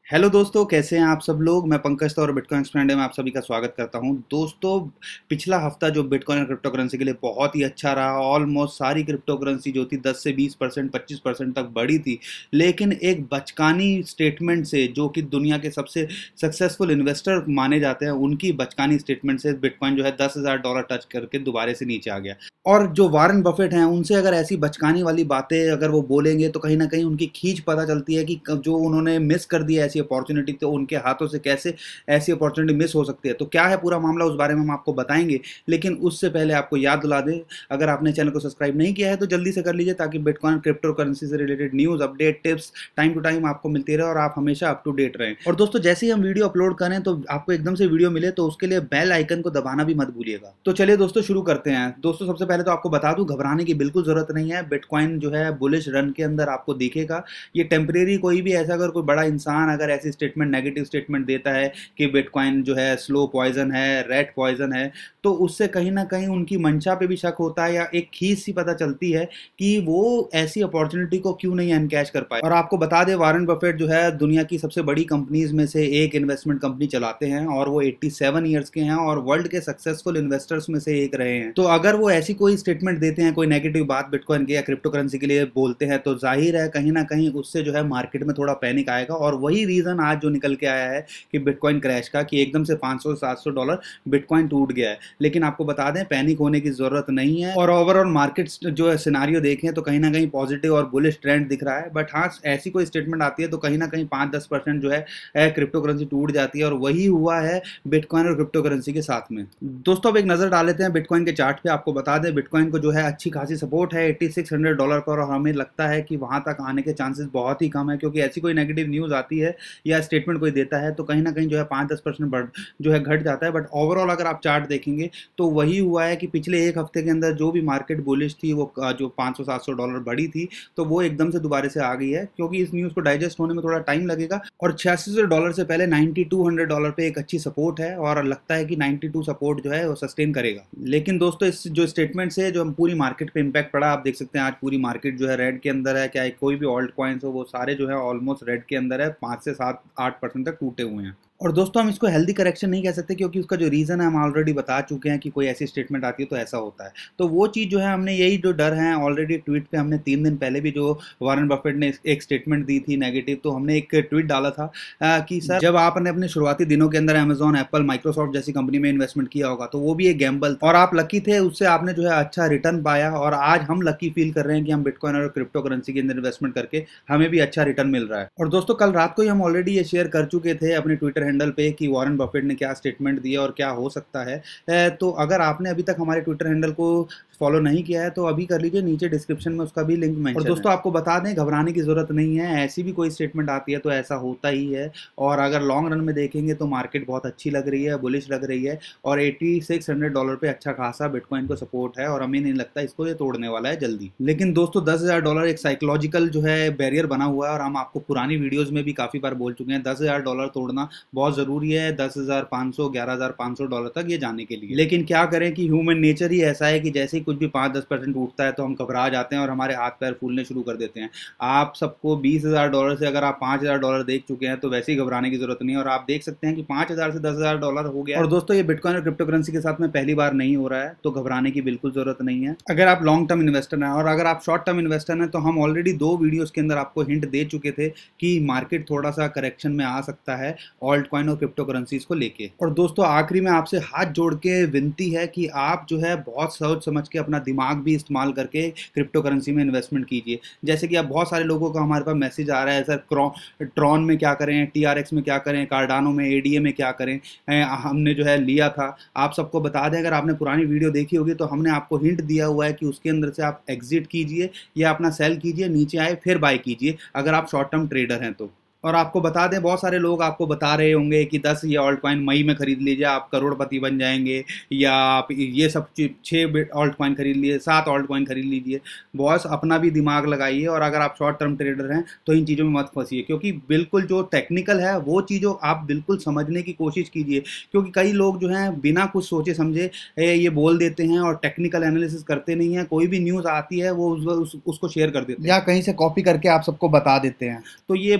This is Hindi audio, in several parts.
हेलो दोस्तों, कैसे हैं आप सब लोग। मैं पंकज और बिटकॉइन एक्सप्लेनेड में आप सभी का स्वागत करता हूं। दोस्तों, पिछला हफ्ता जो बिटकॉइन और क्रिप्टो करेंसी के लिए बहुत ही अच्छा रहा। ऑलमोस्ट सारी क्रिप्टो करेंसी जो थी 10 से 20% 25% तक बढ़ी थी। लेकिन एक बचकानी स्टेटमेंट से, जो कि दुनिया के सबसे सक्सेसफुल इन्वेस्टर माने जाते हैं, उनकी बचकानी स्टेटमेंट से बिटकॉइन जो है $10,000 टच करके दोबारा से नीचे आ गया। और जो वारन बफेट हैं, उनसे अगर ऐसी बचकानी वाली बातें अगर वो बोलेंगे तो कहीं ना कहीं उनकी खींच पता चलती है कि जो उन्होंने मिस कर दिया ऐसी अपॉर्चुनिटी, तो उनके हाथों से कैसे ऐसी अपॉर्चुनिटी मिस हो सकती है। तो क्या है पूरा मामला, उस बारे में हम आपको बताएंगे। लेकिन उससे पहले आपको याद दिला दें, अगर आपने चैनल को सब्सक्राइब नहीं किया है तो जल्दी से कर लीजिए, ताकि बिटकॉइन क्रिप्टो करेंसी से related news, update, tips time to time आपको मिलती रहे और आप हमेशा अप टू डेट रहें। और दोस्तों, जैसे ही हम वीडियो अपलोड करें तो आपको एकदम से वीडियो मिले तो उसके लिए बेल आइकन को दबाना भी मत भूलिएगा। तो चलिए दोस्तों, शुरू करते हैं। दोस्तों, सबसे पहले तो आपको बता दूं, घबराने की बिल्कुल जरूरत नहीं है। बिटकॉइन जो है बुलिश रन के अंदर आपको दिखेगा। ये टेम्परेरी, कोई भी ऐसा अगर कोई बड़ा इंसान अगर ऐसी स्टेटमेंट, नेगेटिव स्टेटमेंट देता है कि बिटकॉइन जो है स्लो पॉइजन है, रेड पॉइजन है, तो उससे कहीं ना कहीं उनकी मंशा पे भी शक होता है, या एक खींच सी पता चलती है कि वो ऐसी अपॉर्चुनिटी को क्यों नहीं एनकैश कर पाए। और आपको बता दें, वारन बफेट जो है दुनिया की सबसे बड़ी कंपनीज में से एक इन्वेस्टमेंट कंपनी चलाते हैं, और वो 87 ईयर्स के हैं और वर्ल्ड के सक्सेसफुल इन्वेस्टर्स में से एक रहे हैं। तो अगर वो ऐसी कोई स्टेटमेंट देते हैं, कोई नेगेटिव बात बिटकॉइन के या क्रिप्टो करेंसी के लिए बोलते हैं, तो जाहिर है कहीं ना कहीं उससे जो है मार्केट में थोड़ा पैनिक आएगा। और वही रीजन आज जो निकल के आया है कि बिटकॉइन क्रैश का, कि एकदम से $500-700 बिटकॉइन टूट गया है। लेकिन आपको बता दें, पैनिक होने की जरूरत नहीं है। और ओवरऑल मार्केट जो है सिनारियो देखें तो कहीं ना कहीं पॉजिटिव और बुलिश ट्रेंड दिख रहा है। बट हाँ, ऐसी कोई स्टेटमेंट आती है तो कहीं ना कहीं 5-10% जो है क्रिप्टो करेंसी टूट जाती है, और वही हुआ है बिटकॉइन और क्रिप्टो करेंसी के साथ में। दोस्तों, अब एक नजर डाल लेते हैं बिटकॉइन के चार्ट पे। आपको बता दें, बिटकॉइन को जो है अच्छी खासी सपोर्ट है $8600 पर, और हमें लगता है कि वहां तक आने के चांसेस बहुत ही कम है, क्योंकि ऐसी कोई नेगेटिव न्यूज आती है या स्टेटमेंट कोई देता है तो कहीं ना कहीं जो है 5-10% जो है घट जाता है। बट ओवरऑल अगर आप चार्ट देखेंगे तो वही हुआ है कि पिछले एक हफ्ते के अंदर जो भी मार्केट बुलिश थी, वो जो $500-700 बढ़ी थी, तो वो एकदम से दोबारा से आ गई है, क्योंकि इस न्यूज़ को डाइजेस्ट होने में थोड़ा टाइम लगेगा। और $8600 से पहले $9200 पे एक अच्छी सपोर्ट है, और लगता है कि 92 सपोर्ट जो है वो सस्टेन करेगा। लेकिन दोस्तों, इस जो स्टेटमेंट से जो पूरी मार्केट पे इम्पैक्ट पड़ा, आप देख सकते हैं आज पूरी मार्केट जो है रेड के अंदर है। क्या कोई भी ऑल्ट कॉइन्स हो, वो सारे जो है ऑलमोस्ट रेड के अंदर है। 5 से 7-8% तक टूटे हुए हैं। और दोस्तों, हम इसको हेल्दी करेक्शन नहीं कह सकते, क्योंकि उसका जो रीज़न है हम ऑलरेडी बता चुके हैं कि कोई ऐसी स्टेटमेंट आती है तो ऐसा होता है। तो वो चीज़ जो है, हमने यही जो डर है ऑलरेडी ट्वीट पे, हमने 3 दिन पहले भी जो वारन बफेट ने एक स्टेटमेंट दी थी नेगेटिव, तो हमने एक ट्वीट डाला था कि सर, जब आपने अपने शुरुआती दिनों के अंदर अमेजॉन, एप्पल, माइक्रोसॉफ्ट जैसी कंपनी में इन्वेस्टमेंट किया होगा तो वो भी एक गैम्बल, और आप लकी थे, उससे आपने जो है अच्छा रिटर्न पाया। और आज हम लकी फील कर रहे हैं कि हम बिटकॉइन और क्रिप्टो करेंसी के अंदर इन्वेस्टमेंट करके हमें भी अच्छा रिटर्न मिल रहा है। और दोस्तों, कल रात को ही हम ऑलरेडी ये शेयर कर चुके थे अपने ट्विटर हैंडल पे कि वारन बफेट ने क्या स्टेटमेंट दिया और क्या हो सकता है। तो अगर आपने अभी तक हमारे ट्विटर हैंडल को फॉलो नहीं किया है तो अभी कर लीजिए, नीचे डिस्क्रिप्शन में उसका भी लिंक मेंशन है। और दोस्तों, आपको बता दें, घबराने की जरूरत नहीं है। ऐसी भी कोई स्टेटमेंट आती है तो ऐसा होता ही है। और अगर लॉन्ग रन में देखेंगे तो मार्केट बहुत अच्छी लग रही है, बुलिश लग रही है, और $8600 पे अच्छा खासा बिटकॉइन को सपोर्ट है, और हमें नहीं लगता इसको ये तोड़ने वाला है जल्दी। लेकिन दोस्तों, $10,000 एक साइकोलॉजिकल जो है बैरियर बना हुआ है, और हम आपको पुरानी वीडियोज में भी काफी बार बोल चुके हैं, $10,000 तोड़ना बहुत जरूरी है, $10,500 $11,500 तक ये जाने के लिए। लेकिन क्या करें कि ह्यूमन नेचर ही ऐसा है कि जैसे ही कुछ भी 5-10% उठता है तो हम घबरा जाते हैं और हमारे हाथ पैर फूलने शुरू कर देते हैं। आप सबको $20,000 से अगर आप $5,000 देख चुके हैं तो वैसे ही घबराने की जरूरत नहीं है। और आप देख सकते हैं कि 5,000 से $10,000 हो गया। और दोस्तों, ये बिटकॉइन और क्रिप्टो करेंसी के साथ में पहली बार नहीं हो रहा है, तो घबराने की बिल्कुल जरूरत नहीं है अगर आप लॉन्ग टर्म इन्वेस्टर हैं। और अगर आप शॉर्ट टर्म इन्वेस्टर हैं तो हम ऑलरेडी 2 वीडियोज के अंदर आपको हिंट दे चुके थे कि मार्केट थोड़ा सा करेक्शन में आ सकता है ऑल्ट कॉइन और क्रिप्टो करेंसीज को लेके। और दोस्तों, आखिरी में आपसे हाथ जोड़ के विनती है कि आप जो है बहुत सोच समझ के अपना दिमाग भी इस्तेमाल करके क्रिप्टो करेंसी में इन्वेस्टमेंट कीजिए। जैसे कि अब बहुत सारे लोगों का हमारे पास मैसेज आ रहा है, सर ट्रॉन में क्या करें, TRX में क्या करें, कार्डानो में, ADA में क्या करें। हमने जो है लिया था, आप सबको बता दें, अगर आपने पुरानी वीडियो देखी होगी तो हमने आपको हिंट दिया हुआ है कि उसके अंदर से आप एग्जिट कीजिए या अपना सेल कीजिए, नीचे आए फिर बाय कीजिए अगर आप शॉर्ट टर्म ट्रेडर हैं तो। और आपको बता दें, बहुत सारे लोग आपको बता रहे होंगे कि 10 ये ऑल्ट कॉइन मई में खरीद लीजिए, आप करोड़पति बन जाएंगे, या आप ये सब 6 ऑल्ट कॉइन खरीद लीजिए, 7 ऑल्ट कॉइन खरीद लीजिए। बॉस, अपना भी दिमाग लगाइए, और अगर आप शॉर्ट टर्म ट्रेडर हैं तो इन चीज़ों में मत फंसिए, क्योंकि बिल्कुल जो टेक्निकल है वो चीज़ों आप बिल्कुल समझने की कोशिश कीजिए। क्योंकि कई लोग जो हैं बिना कुछ सोचे समझे ये बोल देते हैं और टेक्निकल एनालिसिस करते नहीं है। कोई भी न्यूज़ आती है वो उसको शेयर कर देते हैं या कहीं से कॉपी करके आप सबको बता देते हैं। तो ये बहुत ही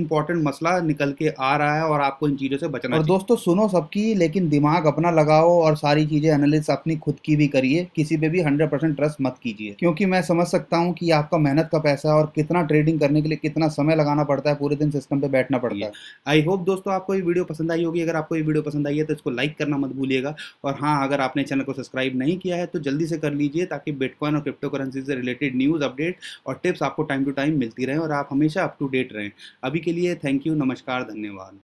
इंपॉर्टेंट मसला निकल के आ रहा है और आपको इन चीज़ों से बचना और चाहिए। दोस्तों सुनो सबकी, लेकिन दिमाग अपना लगाओ और सारी चीजें एनालिस अपनी खुद की भी करिए, किसी पे भी 100% ट्रस्ट मत कीजिए, क्योंकि मैं समझ सकता हूँ कि आपका मेहनत का पैसा है और कितना ट्रेडिंग करने के लिए कितना समय लगाना पड़ता है, पूरे दिन सिस्टम पे बैठना पड़ता है। आई होप दोस्तों आपको ये वीडियो पसंद आई होगी। अगर आपको ये वीडियो पसंद आई है तो इसको लाइक करना मत भूलिएगा। और हाँ, अगर आपने चैनल को सब्सक्राइब नहीं किया है तो जल्दी से कर लीजिए, ताकि बिटकॉइन और क्रिप्टो करेंसी से रिलेटेड न्यूज़, अपडेट और टिप्स आपको टाइम टू टाइम मिलती रहें और आप हमेशा अप टू डेट रहें। अभी के लिए थैंक यू, नमस्कार, धन्यवाद।